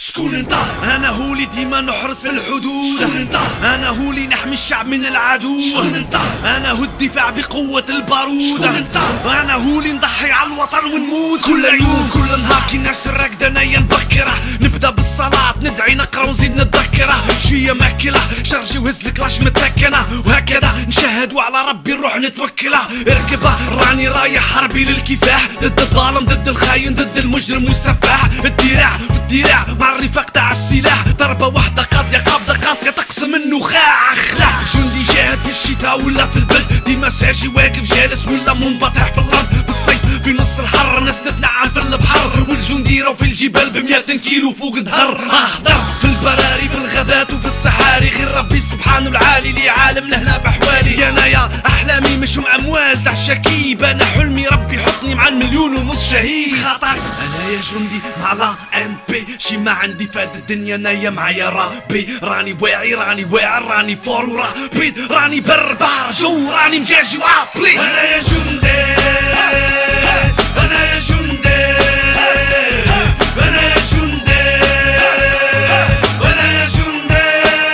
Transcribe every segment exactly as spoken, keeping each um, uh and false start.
شكون انت؟ انا هو اللي ديما نحرس في الحدود. شكون انت؟ انا هو اللي نحمي الشعب من العدو. شكون انت؟ انا هو الدفاع بقوة البارود. شكون انت؟ انا هو اللي نضحي على الوطن ونموت كل يوم كل نهار كي الناس راكدة انايا نبكره. نبدا بالصلاة ندعي نقرا ونزيد نتذكره. شوية ماكلة شرجي وهزلك لاش متكنة، وهكذا نشهدوا على ربي نروح نتوكله. اركبه راني رايح حربي للكفاح، ضد الظالم ضد الخاين ضد المجرم والسفاح. الدراع في الدراع مع الرفاق تاع السلاح، ضربة واحدة قاضية قابضة قاسية تقسم النخاع. خلاع جندي جاهد في الشتاء ولا في البرد، ديما ساجي واقف جالس ولا منبطح في الارض. في الصيف في نص الحر الناس تتنعم في البحر، والجندي راهو في الجبال بمياتين كيلو فوق الظهر. اهدر في البراري في الغابات وفي الصحاري، غير ربي سبحانه العالي لي عالم لهنا بحوالي. انا يا احلامي مش اموال تاع شكيب، انا حلمي ربي يحطني مع المليون ونص شهيد. خاطر انا يا جندي مع لا ان بي، شي ما عندي فاد الدنيا انايا معايا رابي. راني واعي راني واعر راني فور ورابيد، راني بربار جو راني مجاجي وعابلي. انا يا جندي انا يا جندي انا يا جندي انا يا جندي.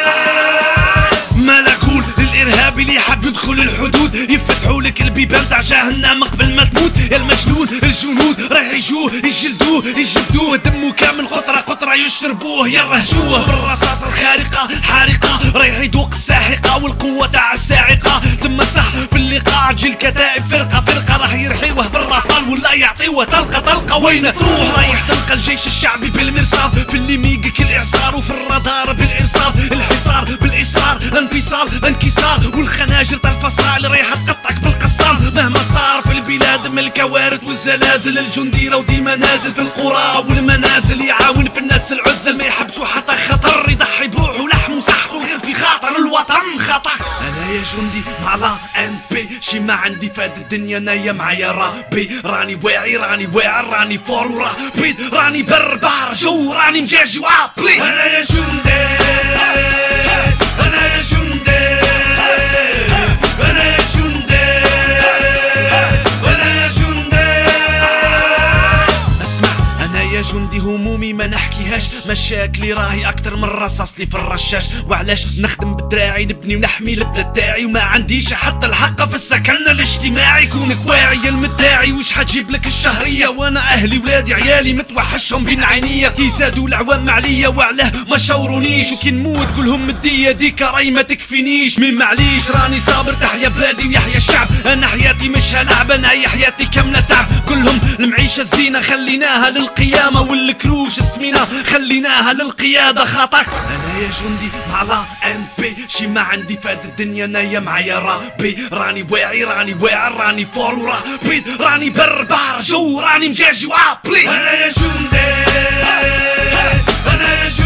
ملكول للارهابي اللي حاب يدخل الحدود، يفتحوا لك البيبان تاع جهنم قبل ما تموت. يا المجنون الجنود راح يجوه يجلدوه يجبدوه، دمه كامل قطره قطره يشربوه يرهجوه بالرصاص الخارقه الحارقه. رايح يذوق الساحقه والقوه تاع الساعقه، ثم صح في اللقاء تجي الكتائب فرقه فرقه. راح يرحيوه بالرافال ولا يعطيوه طلقه طلقه. وين تروح رايح تلقى الجيش الشعبي بالمرصاد، في اللي ميقك الاعصار وفي الرادار بالارصاد. الحصار بالاصرار الانفصال انكسار، والخناجر تاع الفصائل رايحه تقطعك بالقصار. مهما صار في البلاد من الكوارث والزلازل، الجندي راهو ديما نازل في القرى والمنازل، يعاون في الناس العزل ما يحبسوا حتى خطر. يضحي بروحه ولحمه وصحته غير في خاطر الوطن خطر. انا يا جندي مع لا ان بي، شي ما عندي فاد الدنيا انايا معايا رابي. راني واعي راني واعر راني فور ورابيد، راني بربار جو راني مجاجي وعابلي. انا يا جندي انا يا جندي انا يا جندي انا يا جندي. اسمع انا يا جندي همومي ما نحكيهاش، مشاكلي راهي اكتر من رصاص لي في الرشاش. وعلاش نخدم بدراعي نبني ونحمي البلاد تاعي، وما عنديش حتى الحق في السكن الاجتماعي. كونك واعي المداعي وش حتجيب لك الشهريه، وانا اهلي ولادي عيالي متوحشهم بين عينيا. كي زادوا العوام عليا وعلاه ما شاورونيش، وكي نموت كلهم مديه ديك راي ما تكفينيش. مين معليش راني صابر تحيا بلادي ويحيا الشعب، انا حياتي مش هلعب انا هي حياتي كامله تعب. كلهم المعيشه الزينه خليناها للقيامه، والكروش السمينه خليناها للقياده. خاطر انا يا جندي مع لا ان بي، شي ما عندي فاد الدنيا انايا معايا رابي. راني واعي راني واعر راني فور ورابيد، راني بربار جو راني مجاجي وعابلي. انا يا جندي انا يا جندي